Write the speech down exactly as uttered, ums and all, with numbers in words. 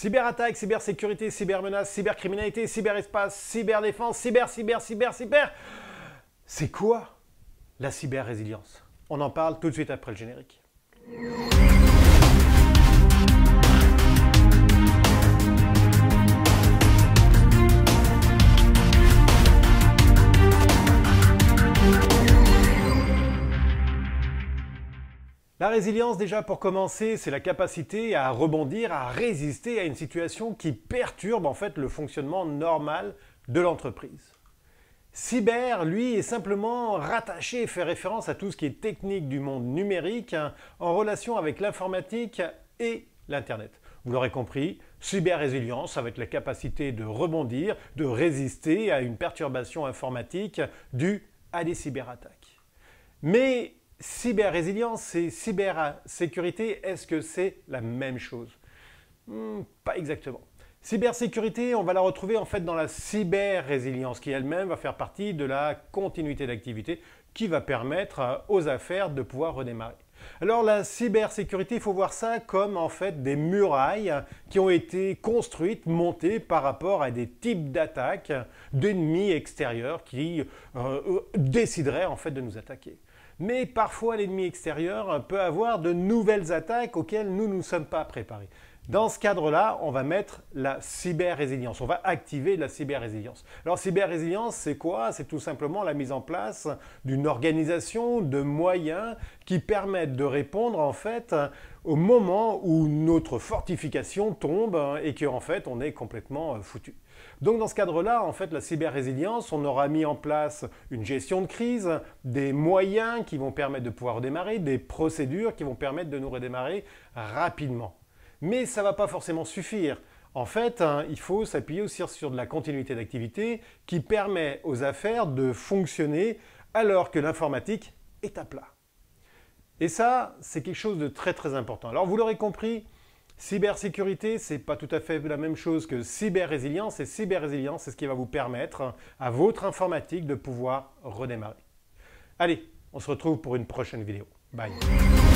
Cyberattaque, cybersécurité, cybermenace, cybercriminalité, cyberespace, cyberdéfense, cyber, cyber, cyber, cyber. C'est quoi la cyber-résilience? On en parle tout de suite après le générique. La résilience, déjà pour commencer, c'est la capacité à rebondir, à résister à une situation qui perturbe en fait le fonctionnement normal de l'entreprise. Cyber, lui, est simplement rattaché et fait référence à tout ce qui est technique du monde numérique hein, en relation avec l'informatique et l'Internet. Vous l'aurez compris, cyber-résilience, ça va être la capacité de rebondir, de résister à une perturbation informatique due à des cyberattaques. Mais cyber-résilience et cybersécurité, est-ce que c'est la même chose? hmm, Pas exactement. Cybersécurité, on va la retrouver en fait dans la cyber-résilience qui elle-même va faire partie de la continuité d'activité qui va permettre aux affaires de pouvoir redémarrer. Alors la cybersécurité, il faut voir ça comme en fait des murailles qui ont été construites, montées par rapport à des types d'attaques d'ennemis extérieurs qui euh, décideraient en fait de nous attaquer. Mais parfois l'ennemi extérieur peut avoir de nouvelles attaques auxquelles nous ne sommes pas préparés. Dans ce cadre-là, on va mettre la cyber-résilience, on va activer la cyber-résilience. Alors cyber-résilience, c'est quoi? C'est tout simplement la mise en place d'une organisation de moyens qui permettent de répondre en fait au moment où notre fortification tombe et qu'en fait on est complètement foutu. Donc dans ce cadre-là, en fait, la cyber-résilience, on aura mis en place une gestion de crise, des moyens qui vont permettre de pouvoir redémarrer, des procédures qui vont permettre de nous redémarrer rapidement. Mais ça ne va pas forcément suffire. En fait, hein, il faut s'appuyer aussi sur de la continuité d'activité qui permet aux affaires de fonctionner alors que l'informatique est à plat. Et ça, c'est quelque chose de très très important. Alors vous l'aurez compris, cybersécurité, ce n'est pas tout à fait la même chose que cyber-résilience. Et cyber-résilience, c'est ce qui va vous permettre à votre informatique de pouvoir redémarrer. Allez, on se retrouve pour une prochaine vidéo. Bye.